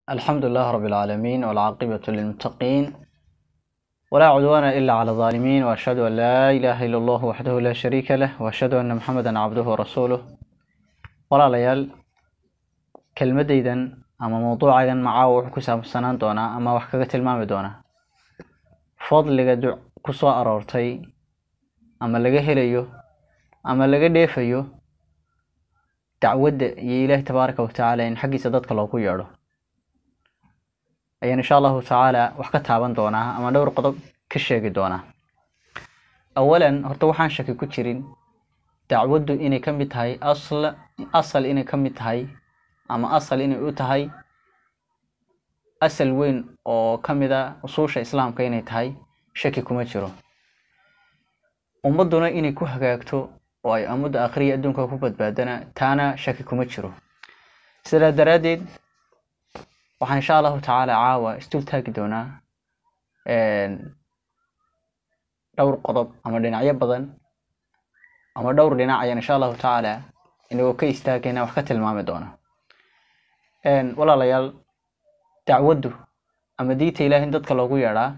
الحمد لله رب العالمين والعاقبة للمتقين ولا عدوان إلا على الظالمين وأشهد أن لا إله إلا الله وحده لا شريك له وأشهد أن محمدا عبده ورسوله ولا ليال كلمة ديدا أما موضوع أيضا معاه كسام السنان دونا أما وحكاة المام دونا فضل لقى كسوا أرورتي أما لقى هليو أما لقى ديفيو تعود إله تبارك وتعالى إن حقي صدقك الله كيارو أي إن شاء الله تعالى وحكتها بندونا أما دور قطب كشيء دونا أولاً هرتوحان شكي كتيرين تعود إني كم بتهاي أصل إني كم بتهاي أما أصل إني أتهاي أصل وين أو كم ذا أصوش إسلام كيني تهاي شكي كمتشرو ومدنا إني كهجاكتو وأي أمد آخرية دون كوبد بعدنا تانا شكي كمتشرو سلا درادين وحن إن شاء الله تعالى عاوة استلتاك دونا دور قضب أما ديناعية بدن أما دور ديناعية إن شاء الله تعالى إنه كي استاكينا وحكت المام دونا ولا ليال تعوده أما ديت إلهي نددك لوغو يرى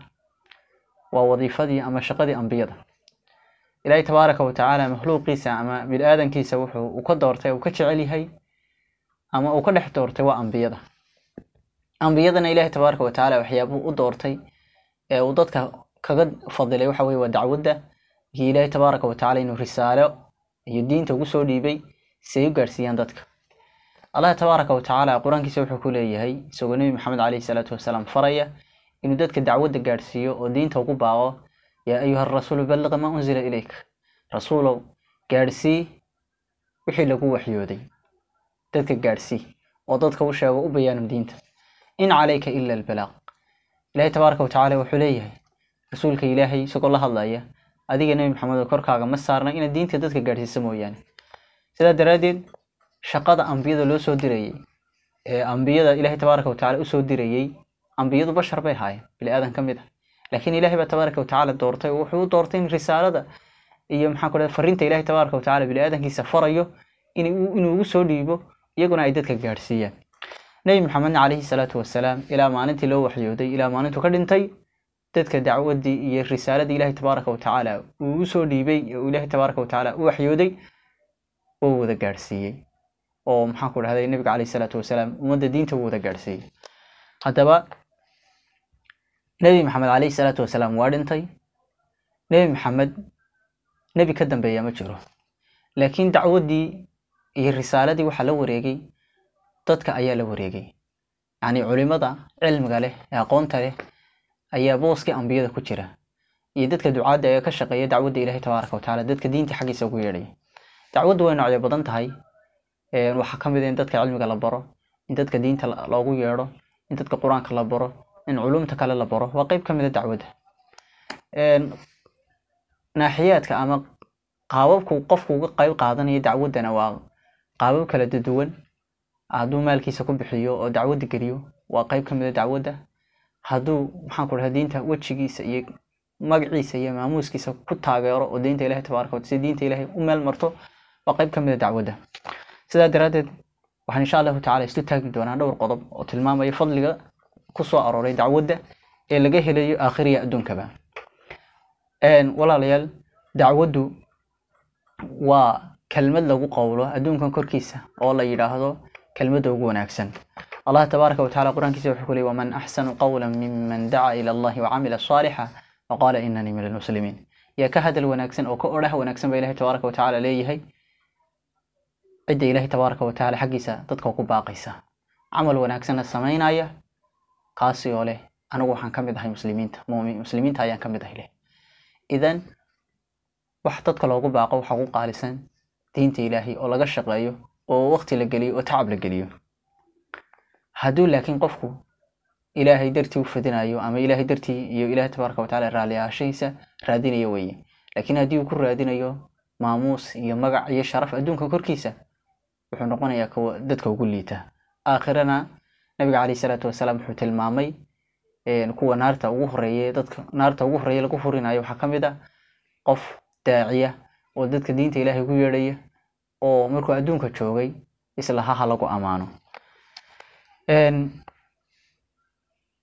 ووظيفتي أما شقدي أنبيضة إلهي تبارك وتعالى مخلوق كيسا أما بالآدم كيسا وحو وكدورتي وكتشعلي هاي أما وكدحتورتي وأنبيضة أنبيضنا إلهي تبارك وتعالى وحيابه ودورتي وددك كقد فضلي وحوي ودعوده هي إلهي تبارك وتعالى إنه رسالة يدين توقسو ديبي سيقر سيان ددك الله تبارك وتعالى قرآن كيسو حكولي هاي سوى نبي محمد عليه الصلاة والسلام فرية إنه ددك دعوده قارسيو ودين توقو باغو يا أيها الرسول بلغ ما أنزل إليك رسوله قارسي وحي لقو وحيودي ددك قارسي وددك وشاو وبيان دينته إن عليك إلا البلاغ إلهي تبارك وتعالى وحليه رسولك إلهي سوق الله الله أديك نبي محمد وكركاغا ما صارنا إن الدين تدك قارسي مويان سيدا درادين شقادة أنبياء لو سو ديريي أنبياء إلهي تبارك وتعالى سو ديريي أنبياء بشر بي هاي بالآدم كميدا لكن إلهي تبارك وتعالى دورتي وحو دورتين رسالة iyo maxaa ku dhahay fariinta Ilaahay tabaaraka wa taala bilaadankiisa farayo inuu soo dhiibo iyaguna ay dadka gaarsiiyaan nabi maxamed alayhi salaatu wasalaam ila maalintii loo waxyooday ila maalintu ka dhintay dadka dacwadii iyo risaaladii Ilaahay tabaaraka wa taala uu soo dhiibay Ilaahay tabaaraka wa taala uu waxyooday oo wada gaarsiiyay oo maxaa ku dhahay nabiga alayhi salaatu wasalaam umada diinta wada gaarsiiyay hadaba nabi maxamed alayhi salaatu wasalaam waa dhintay nabi maxamed نبي كدم بيا مجرو لكن دعودي هي الرسالة waxa la wareegay dadka ayaa la wareegay yani culimada cilmiga leh aqoonta leh ayaa booska anbiyada ku jira iyo dadka ducaada ay ka shaqeeya dacwada Ilaahay tabaaraka wa taala dadka diinta xaqiisa ugu yeeray dacwadu way noocyo badan tahay waxa kamid in dadka cilmiga la baro in dadka diinta loogu yeero in dadka quraanka la baro in culumta kale la baro waa qayb kamid ah dacwada naaxiyaadka ama qaababku qofku uga qayb qaadanaya dacwadana waa qaabab kala duwan haduu maalkiisa ku bixiyo oo dacwada galiyo waa qayb kamid ah dacwada haduu maxaan ku dhahay diinta wajigiisa iyo magaciisa iyo maamuuskiisa ku taageero oo diinta Ilaahay tabaaraka wa taala diinta Ilaahay u meel marto waa qayb kamid ah dacwada sida daraadeed waxaan insha Allah taala isu taagi doonaa dhowr qodob oo tilmaamaya fadliga ku soo arooray dacwada ee laga helayo aakhiriya adduunkaba walaalayaal dacwadu waa kelmad lagu qowlo adduunkan korkiisa oo la yiraahdo kelmada ugu wanaagsan Allah tabaaraka wa taala quraankiisa wuxuu ku leeyahay waman ahsanu qawlan mimman da'a ila Allah wa 'amila salihan wa qala innani minal muslimin ya ka hadal wanaagsan oo ka oraha wanaagsan ba Ilaahay tabaaraka wa taala leeyahay cid Ilaahay tabaaraka wa taala xaqiisa dadka ku baaqaysa amal wanaagsan sameeynaya kaasi oo leh anigu waxaan kamid ahay muslimiinta ayaan kamid ahay إذن وحدتك لوجو باقو وحقوق قالسان دينتي إلهي أو لقى شقايو ووقت لقليو وتعب لقليو هدول لكن قفكو إلهي درتي وفدنايو أما إلهي درتي يو إلهي تبارك وتعالى راليها شيسا رادين يوي لكن هديو كل رادين يو ماموس يو مقع يو شرف أدونك كوركيسا وحنقونا يكو ددك وقوليتا آخرنا نبي عليه الصلاة والسلام حوت المامي kuwa naarta ugu horeeyay dadka naarta ugu horeeyay lagu furinayo waxa kamid ah qof daaciya oo dadka diinta Ilaahay ku yeedhay oo markuu adduunka joogay isla ha lagu amaano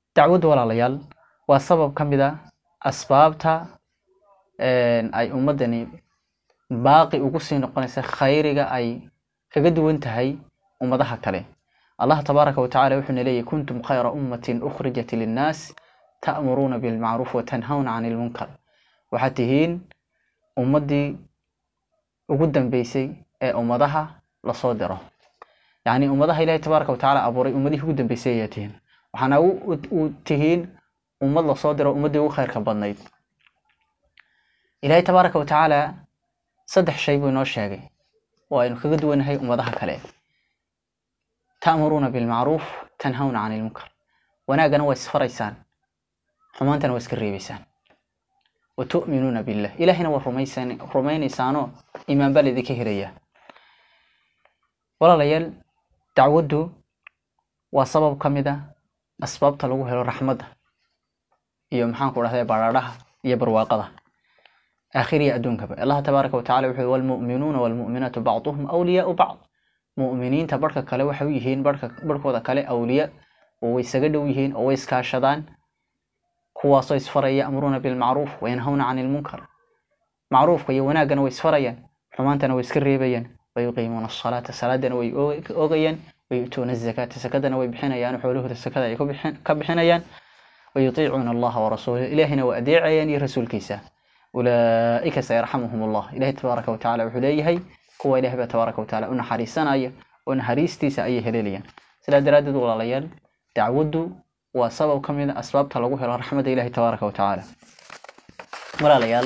dacwadu walaalayaal waa sabab ka mid ah asbaabta ay ummadani baaqi ugu sii noqonaysa khayriga ay kaga duwan tahay ummadaha kale. Allah tabaaraka wa ta'ala wuxuu leeyahay kuntum khayra ummatin ukhrijat lin-nas ta'muruna bil ma'ruf wa tanhawna 'anil munkar. Waxaad tihiin ummadii ugu dambeysay ee ummadaha la soo diro. Yani ummadaha Ilaahay tabaaraka wa ta'ala abuuray ummadii ugu dambeysay ay tihiin. waxaana u tihiin ummad la soo diro ummadii ugu khayrka badnayd. Ilaahay tabaaraka wa ta'ala saddex shay buu inoo sheegay oo aynu kaga duwanahay ummadaha kale. ta'muruna bil ma'ruf tanhawna 'anil munkar. wanaagana waa isfaraysaan, xumaantana waa iska reebaysaan. wa tu'minuna billah. ilaahina waa rumaynaysaan iimaan bal idinka helaya. walaalayaal dacwadu waa sabab ka mid ah asbaabta lagu helo raxmadda iyo maxaan ku dhahday baradhaha iyo barwaaqada aakhiriya adduunkaba. Allah tabaaraka wa ta'ala wuxuu wal mu'minuuna wal mu'minaatu ba'dhuhum awliyaa'u ba'd. mu'miniinta barka kale waxay u yihiin barkooda kale awliya oo way isaga dhow yihiin oo way iskaashadaan, kuwaasoo isfaraya amruna bil ma'ruf wa yanhawna 'anil munkar. macruufka iyo wanaagana way isfarayaan, xumaantana way iska reebayaan. way yuqiimuuna as-salaata, salaadana way oogayaan. ويؤتون الزكاة سكدنا ويبحنيان وحوله السكدة كبحنيان. ويطيعون الله ورسوله إلهنا وأديعيان رسول كيسا. أولئك سيرحمهم الله. إله تبارك وتعالى وحليه هو إله تبارك وتعالى أن حريصنا أيه وأن حريستي سأيه هليليا. سلا درادد والله تعود وسبب كم من أسباب تلقوه رحمة إله تبارك وتعالى. ولا ليال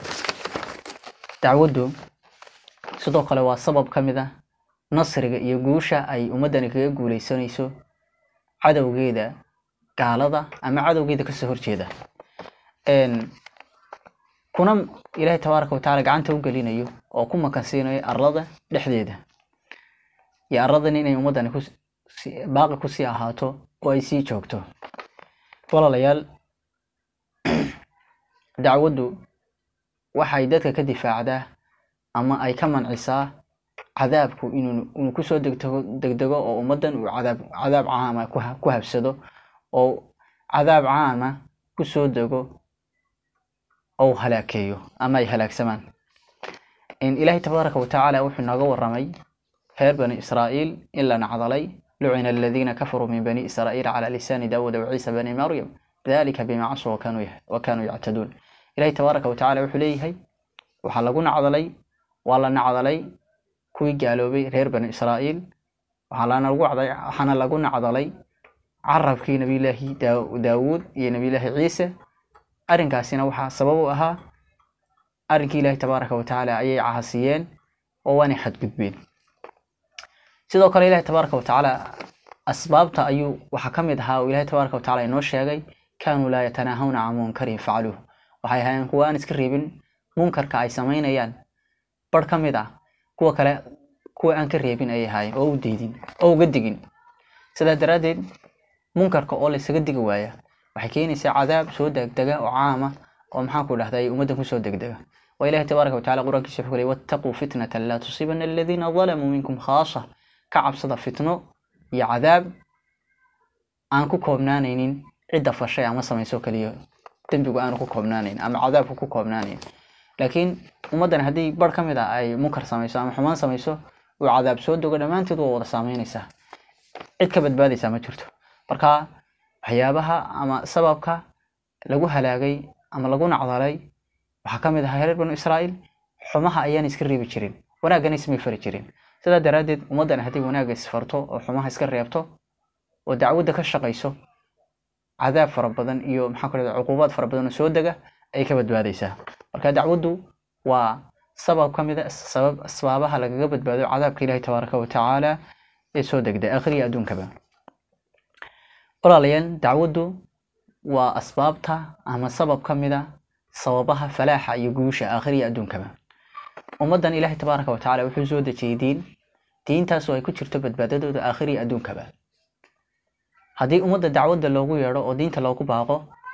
تعود صدق له وسبب كم ذا nasriga iyo guusha ay ummadani kaga guuleysanayso cadawgeeda gaalada ama cadawgeeda ka soo horjeeda. kuna Ilaahay tabaaraka wa ta'ala gacanta u galinayo oo ku makansiinayo arlada dhexdeeda iyo arladan inay ummadani baaqi ku sii ahaato oo ay sii joogto. walaalayaal dacwadu waxay dadka ka difaacdaa ama ay ka mancisaa cadaabku inuu ku soo degdego oo ummadan uu cadaab caama ku habsado oo cadaab caama ku soo dego oo halaakeeyo ama ay halaagsamaan. in Ilaahay tabaaraka wa ta'ala wuxuu naga waramay reer bani Israa'iil illa nacdalay lu'ina alladhina kafaru min bani Israa'iil ala lisani Daawud wa Isa bani Maryam dhalika bima asaw wa kanu ya'tadun. Ilaahay tabaaraka wa ta'ala wuxuu leeyahay waxa lagu nacdalay wala nacdalay kuwii gaaloobay reer bani Israa'iil waxaana lagu nacdalay carabkii nabiyilaahi Daawud iyo nabiyilaahi Ciise. arrinkaasina waxa sabab u ahaa arrinkii Ilaahay tabaaraka wa ta'ala ayay caasiyeen oo waana xadgudbeen. sidoo kale Ilaahay tabaaraka wa ta'ala asbaabta ayuu waxa kamid ahaa oo Ilaahay tabaaraka wa ta'ala inoo sheegay kaanu la yatanahawna 'an munkarin fa'aluhu. waxay ahaayeen kuwa aan iska reebin munkarka ay sameynayaan bar kamid ah kuwa kale kuwa aan ka reebin ay ahaayeen oo u diidin oo uga digin. sida daraadeed munkarka oo la isaga digi waaya waxay keenaysaa cadaab soo degdega oo caama oo maxaan ku dhahday ummadda ku soo degdega. wa Ilaahay tabaaraka wa ta'ala quraankiisa wuxuu leeyahay wattaqu fitnatan la tusibanna alladhina zalamu minkum khaassa. ka cabsada fitno iyo cadaab aan ku koobnaanaynin cidda fashay ama samayso kaliya dambigu aan ku koobnaanayn ama cadaabku ku koobnaanayn. laakiin ummadan hadii bar kamid ah ay munkar samayso ama xumaan samayso oo cadaab soo dogo dhamaanteed waa wada saameynaysa, cid ka badbaadaysa ma jirto. marka waxyaabaha ama sababka lagu halaagay ama lagu nacdalay waxa kamid ah reer bani Israa'iil xumaha ayaan iska reebi jirin, wanaagana isma fari jirin. sida daraadeed ummadan hadii wanaag isfarto oo xumaha iska reebto oo dacwada ka shaqeyso cadaab fara badan iyo maxaa kale cuqubaad fara badan soo daga ay ka badbaadaysaa. marka dacwadu waa sabab kamid ah asbaabaha lagaga badbaado cadaabka Ilaahay tabaaraka wa ta'ala ee soo degday aakhiriya adduunkaba. walaalayaal dacwadu waa asbaabta ama sabab kamid ah sababaha falaaxa iyo guusha aakhiriya adduunkaba. ummadan Ilaahay tabaaraka wa ta'ala wuxuu soo dejiyay diintaas oo ay ku jirto badbaadadooda aakhiriya adduunkaba. hadii ummadda dacwada loogu yeero oo diinta loogu baaqo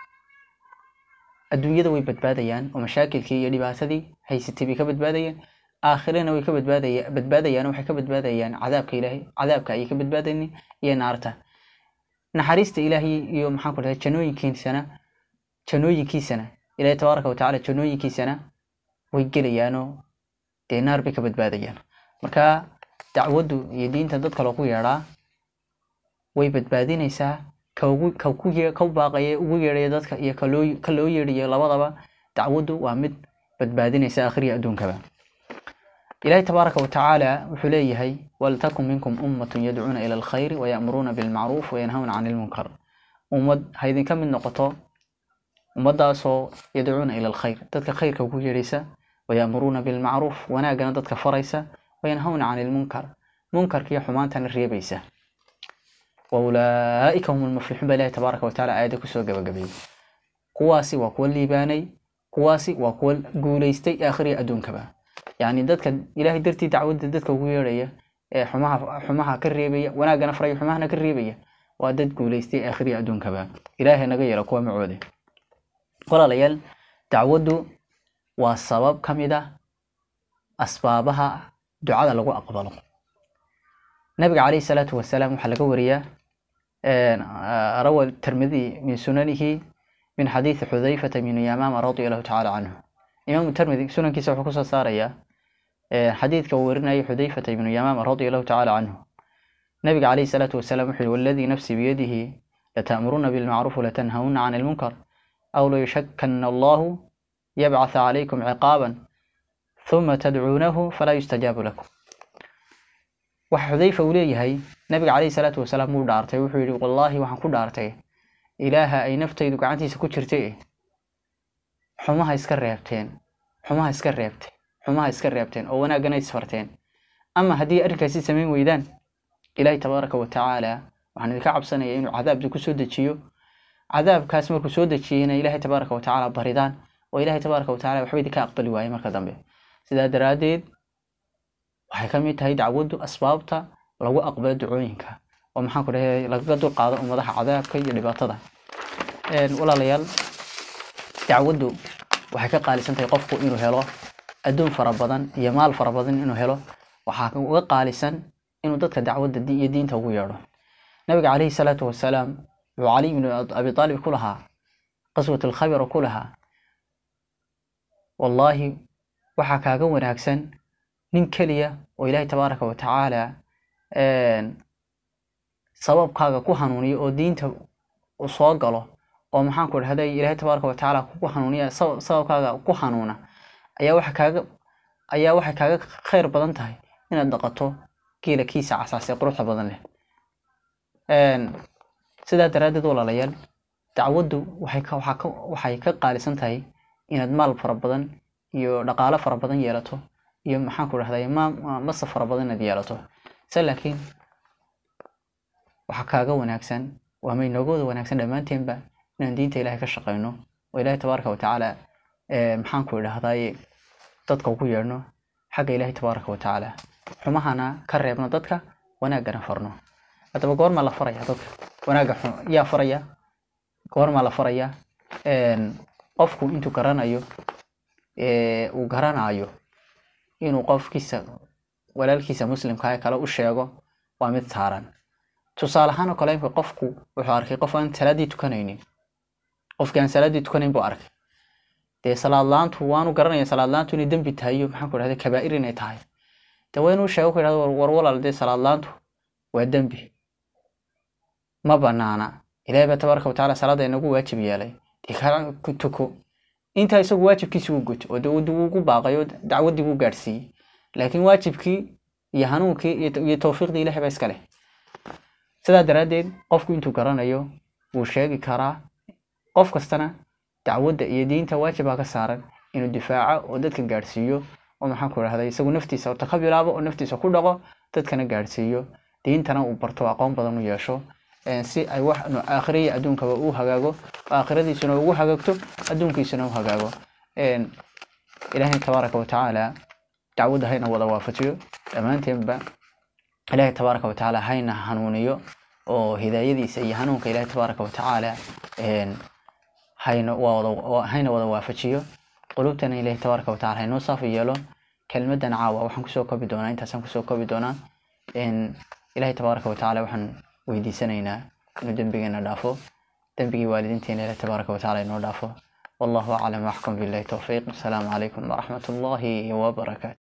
adduunyada way badbaadayaan oo mashaakilkii iyo dhibaatadii haysatay bay ka badbaadayaan. aakhirana way ka badbaadayaan waxay ka badbaadayaan cadaabka Ilaahay, cadaabka ay ka badbaadayaan iyo naarta. naxariista ilaahay iyo maxaan ku dhahay janooyinkiisana ilaahay tabaaraka wa tacaala janooyinkiisana way gelayaanoo dee naar bay ka badbaadayaan. marka dacwadu iyo diinta dadka loogu yeedhaa way badbaadinaysaa ka baaqaya ugu yeedhaya dadka iyo ka loo yeedhayo labadaba. dacwadu waa mid badbaadinaysa akhriya adduunkaba. ilaahay tabaaraka wa tacaala wuxuu leeyahay waltakum minkum ummatun yadcuuna ila alkhayri wayamuruuna bilmacruuf wayanhawna cani lmunkar. ummad ha idinka mid noqoto ummadaasoo yadcuuna ila alkhayr dadka khayrka ugu yeedhaysa wayamuruuna bilmacruuf wanaagana dadka faraysa wayanhawna cani lmunkar munkarkiiyo xumaantana reebaysa. waulaa'ika hum almuflixuun baa ilaahay tabaaraka wa tacaala aayadda kusoo gabagabeeyey. kuwaasi waa kuwa liibaanay, kuwaasi waa kuwa guulaystay aakhiriya adduunkaba. يعني dadka ilaahay dartii dacwada dadka ugu yeeraya ee xumaha ka reebaya wanaagana faray xumahana ka reebaya waa dad guuleystay aakhiriya adduunkaba. ilaahay naga yeelo kuwa macoode. walaalayaal dacwadu waa sabab kamida asbaabaha ducada lagu aqbalo. nabiga calayhi salaatu wasalaam waxa laga wariyaa rawi tirmidhi min sunanihi min hadith Hudhayfa bin Yamama radiyallahu ta'ala anhu. imam tirmidhi sunankiisa wuxuu ku soo saaraya حديث كورنا حذيفة بن يمان رضي الله تعالى عنه. نبي عليه الصلاة والسلام يقول والذي نفسي بيده لتأمرون بالمعروف ولتنهون عن المنكر أو ليشكن الله يبعث عليكم عقابا ثم تدعونه فلا يستجاب لكم. وحذيفة وليه نبي عليه الصلاة والسلام مو دارتي وحيد والله وحن كل دارتي إله أي نفتي دقعتي سكوتشرتي حماها يسكريبتين xumaha iska reebteen oo wanaagana isfarteen. ama hadii arrinkaasi sameyn weydaan ilaahay tabaaraka wa tacaala waxaan idinka cabsanayaa inuu cadaab ku soo dejiyo. cadaabkaas markuu soo dejiyana ilaahay tabaaraka wa tacaala baridaan oo ilaahay tabaaraka wa tacaala waxba idinka aqbali waayay marka dambe. sidaa daraadeed waxay ka mid tahay dacwadu asbaabta lagu aqbalo ducooyinka oo maxaan ku dhahay laga dul qaado ummadaha cadaabka iyo dhibaatada. walaalayaal dacwadu waxay ka qaalisan tahay qofku inuu helo adduun fara badan iyo maal fara badan inuu helo. waxaa uga qaalisan inuu dadka dacwada iyo diinta ugu yeedho. nabiga calayhi salaatu wasalaam wuxuu cali ibn abi talib ku lahaa qaswat al-khaybr ku lahaa wallahi waxaa kaaga wanaagsan nin kaliya oo ilaahay tabaaraka wa tacaala sababkaaga ku hanuuniyo oo diinta u soo galo oo maxaan ku dhahday ilaahay tabaaraka wa tacaala ku hanuuniya sababkaaga ku hanuuna ayaa waxa kaaga khayr badan tahay inaad dhaqato geela kiisa casaasay quruxda badan leh. sidaa daraadeed walaalayaal dacwadu waxay ka qaalisan tahay inaad maal fara badan iyo dhaqaale fara badan yeelato iyo maxaan ku dhahday masa fara badan inaad yeelato. laakiin waxa kaaga wanaagsan waa maynagooda wanaagsan dhammaanteenba inaan diinta ilaahay ka shaqeyno oo ilaahay tabaaraka wa tacaala maxaan ku dhahday dadka ugu yeerno xagga ilaahay tabaaraka wa tacaala xumahana ka reebno dadka wanaagana farno. hadaba goorma la faraya dadka wanaaga yaa faraya goorma la faraya qofku intuu garanayo uu garanayo inuu qofkiisa walaalkiisa muslimka ah kala u sheego waa mid saaran. tusaale ahaan kale qofku wuxuu arkay qof aan salaadii tukanaynin qofkaan salaadii tukanayn buu arkay dee salaad laantu waanu garanaya salaad laantu inay dambi tahay iyo maxaan ku dhahday kabaa'ir inay tahay. dawaynu sheego ku yiraahdo war walaal dee salaad laantu waa dambi ma banaana. ilaahay tabaaraka wa tacaala salaada inagu waajib yeelay dikaaran ku tuko inta isagu waajibkiisa uu guto oo dawladdu ugu baaqayo dacwadii uu gaarsiiyay. laakiin waajibkii iyo hanuunkii iyo tawfiiqdii ilaahay baa iska leh. sidaa daraadeed qofku intuu garanayo wuu sheegi karaa. qof kastana dacwada iyo diinta waajiba ka saaran inuu difaaco oo dadka gaarsiiyo oo maxaan ku dhahday isagu naftiisa oo taqabilaabo oo naftiisa ku dhaqo dadkana gaarsiiyo diintana uu barto aqoon badan u yeesho si ay wax aakhiriya adduunka uu hagaago aakhiradiisuna ugu hagaagto adduunkiisuna uu hagaago. ilaahay tabaaraka wa tacaala dacwada hayna wada waafajiyo dhammaanteenba. ilaahay tabaaraka wa tacaala hayna hanuuniyo oo hidaayadiisa iyo hanuunka ilaahay tabaaraka wa tacaala hayna wada waafajiyo. qulubtana ilaahay tabaaraka wa tacaala hayno saaf yeelo. kelmadan caawa waxaan kusoo koobi doonaa intaasaan kusoo koobi doonaa ilaahay tabaaraka wa tacaala waxaan weydiisanaynaa inuu dembigeena dhaafo dembigii waalidiinteena ilaahay tabaaraka wa tacaala inoo dhaafo wallahu aclam waxkum billahi tawfiiq assalaamu calaykum waraxmat ullaahi wabarakaatu